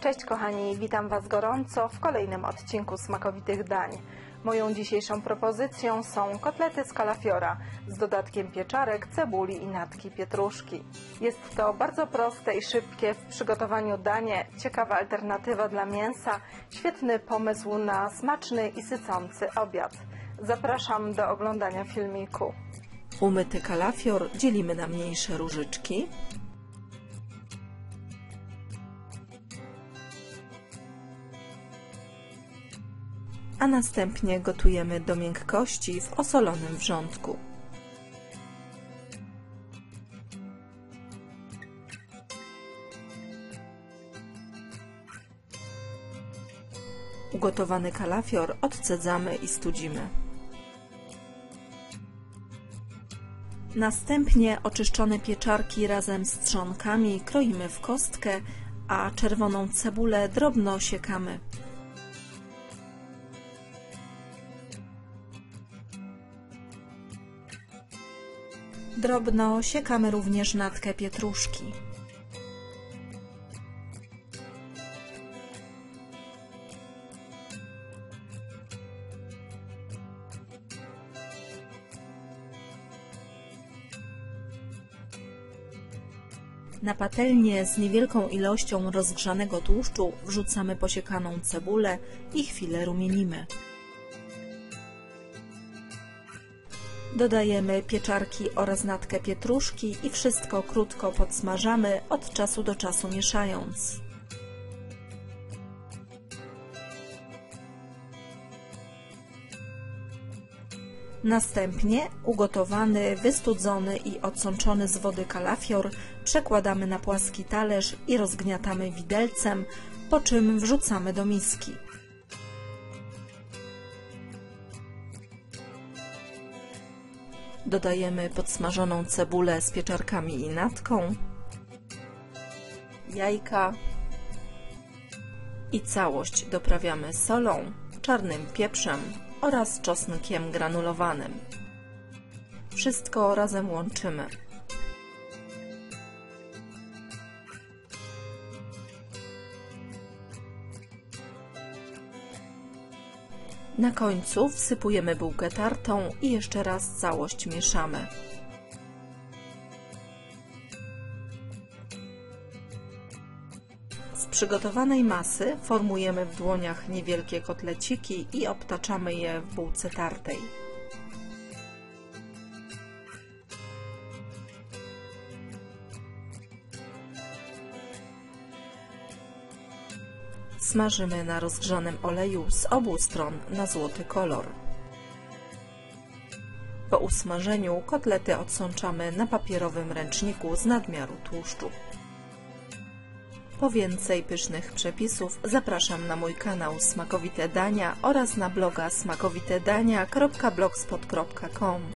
Cześć kochani, witam Was gorąco w kolejnym odcinku Smakowitych Dań. Moją dzisiejszą propozycją są kotlety z kalafiora z dodatkiem pieczarek, cebuli i natki pietruszki. Jest to bardzo proste i szybkie w przygotowaniu danie, ciekawa alternatywa dla mięsa, świetny pomysł na smaczny i sycący obiad. Zapraszam do oglądania filmiku. Umyty kalafior dzielimy na mniejsze różyczki. A następnie gotujemy do miękkości w osolonym wrzątku. Ugotowany kalafior odcedzamy i studzimy. Następnie oczyszczone pieczarki razem z trzonkami kroimy w kostkę, a czerwoną cebulę drobno siekamy. Drobno siekamy również natkę pietruszki. Na patelnię z niewielką ilością rozgrzanego tłuszczu wrzucamy posiekaną cebulę i chwilę rumienimy. Dodajemy pieczarki oraz natkę pietruszki i wszystko krótko podsmażamy, od czasu do czasu mieszając. Następnie ugotowany, wystudzony i odsączony z wody kalafior przekładamy na płaski talerz i rozgniatamy widelcem, po czym wrzucamy do miski. Dodajemy podsmażoną cebulę z pieczarkami i natką, jajka i całość doprawiamy solą, czarnym pieprzem oraz czosnkiem granulowanym. Wszystko razem łączymy. Na końcu wsypujemy bułkę tartą i jeszcze raz całość mieszamy. Z przygotowanej masy formujemy w dłoniach niewielkie kotleciki i obtaczamy je w bułce tartej. Smażymy na rozgrzanym oleju z obu stron na złoty kolor. Po usmażeniu kotlety odsączamy na papierowym ręczniku z nadmiaru tłuszczu. Po więcej pysznych przepisów zapraszam na mój kanał Smakowite Dania oraz na bloga smakowitedania.blogspot.com.